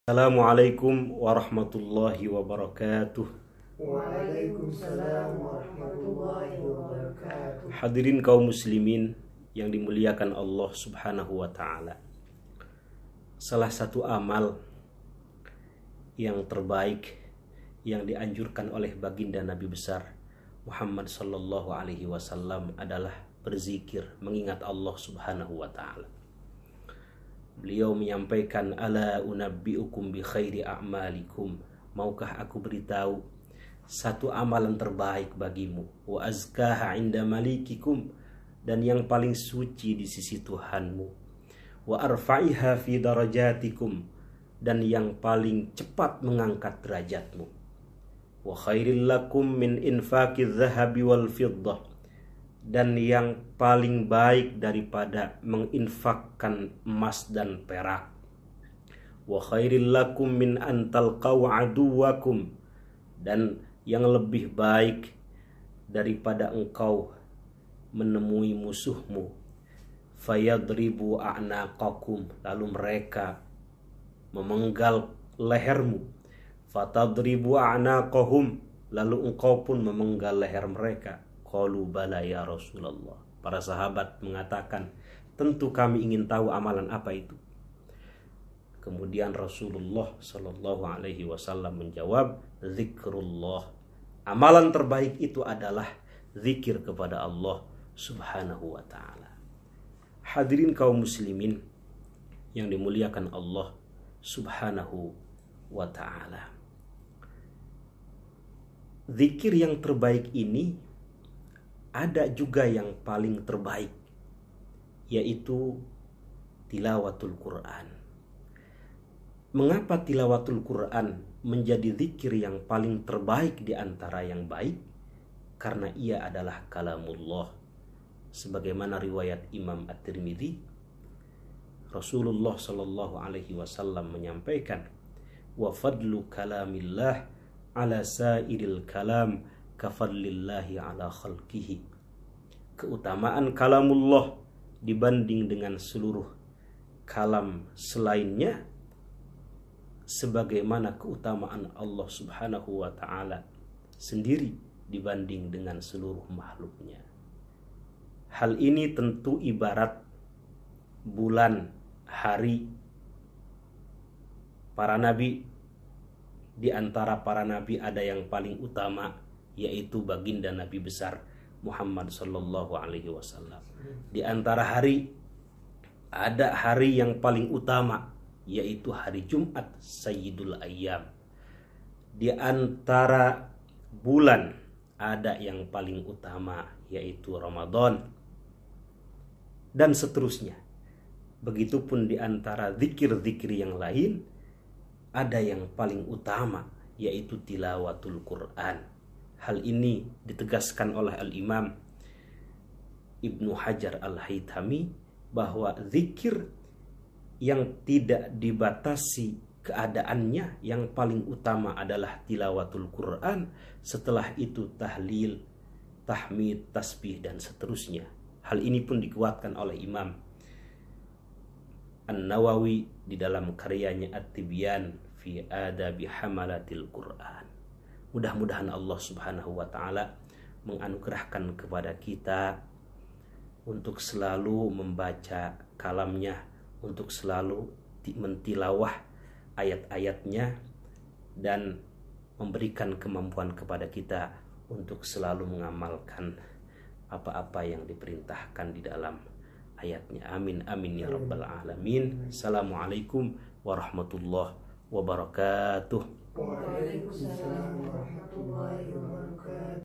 Assalamualaikum warahmatullahi wabarakatuh. Waalaikumsalam warahmatullahi wabarakatuh. Hadirin kaum muslimin yang dimuliakan Allah subhanahu wa ta'ala, salah satu amal yang terbaik yang dianjurkan oleh baginda Nabi besar Muhammad sallallahu alaihi wasallam adalah berzikir, mengingat Allah subhanahu wa ta'ala. Beliau menyampaikan, ala unabbiukum bi khairi a'malikum, maukah aku beritahu satu amalan terbaik bagimu, wa azkaha inda malikikum, dan yang paling suci di sisi Tuhanmu, wa arfa'iha fi darajatikum, dan yang paling cepat mengangkat derajatmu, wa khairil lakum min infaqiz zahabi wal fiddah, dan yang paling baik daripada menginfakkan emas dan perak, wa khairil lakum min antalqaw aduwakum, dan yang lebih baik daripada engkau menemui musuhmu, fayadribu a'naqakum, lalu mereka memenggal lehermu, fatadribu a'naqahum, lalu engkau pun memenggal leher mereka. Qalu bala ya Rasulullah. Para sahabat mengatakan, tentu kami ingin tahu amalan apa itu. Kemudian Rasulullah sallallahu alaihi wasallam menjawab, zikrullah. Amalan terbaik itu adalah zikir kepada Allah subhanahu wa ta'ala. Hadirin kaum muslimin yang dimuliakan Allah subhanahu wa ta'ala, zikir yang terbaik ini ada juga yang paling terbaik, yaitu tilawatul Quran. Mengapa tilawatul Quran menjadi zikir yang paling terbaik di antara yang baik? Karena ia adalah kalamullah. Sebagaimana riwayat Imam At-Tirmidzi, Rasulullah sallallahu alaihi wasallam menyampaikan, wa fadlu kalamillah ala sairil kalam kafadlillahi ala khalqihi. Keutamaan kalamullah dibanding dengan seluruh kalam selainnya sebagaimana keutamaan Allah subhanahu wa ta'ala sendiri dibanding dengan seluruh makhluknya. Hal ini tentu ibarat bulan, hari. Para nabi, di antara para nabi ada yang paling utama, yaitu baginda Nabi besar Muhammad sallallahu alaihi wasallam. Di antara hari, ada hari yang paling utama, yaitu hari Jumat, Sayyidul Ayyam. Di antara bulan, ada yang paling utama, yaitu Ramadan, dan seterusnya. Begitupun di antara zikir-zikir yang lain, ada yang paling utama, yaitu tilawatul Quran. Hal ini ditegaskan oleh Al-Imam Ibnu Hajar Al-Haythami, bahwa zikir yang tidak dibatasi keadaannya, yang paling utama adalah tilawatul Quran. Setelah itu tahlil, tahmid, tasbih, dan seterusnya. Hal ini pun dikuatkan oleh Imam An-Nawawi di dalam karyanya At-Tibyan fi adabi hamalatil Quran. Mudah-mudahan Allah subhanahu wa ta'ala menganugerahkan kepada kita untuk selalu membaca kalamnya, untuk selalu mentilawah ayat-ayatnya, dan memberikan kemampuan kepada kita untuk selalu mengamalkan apa-apa yang diperintahkan di dalam ayatnya. Amin amin ya rabbal alamin. Assalamualaikum warahmatullahi wabarakatuh. Waalaikumsalam warahmatullahi wabarakatuh.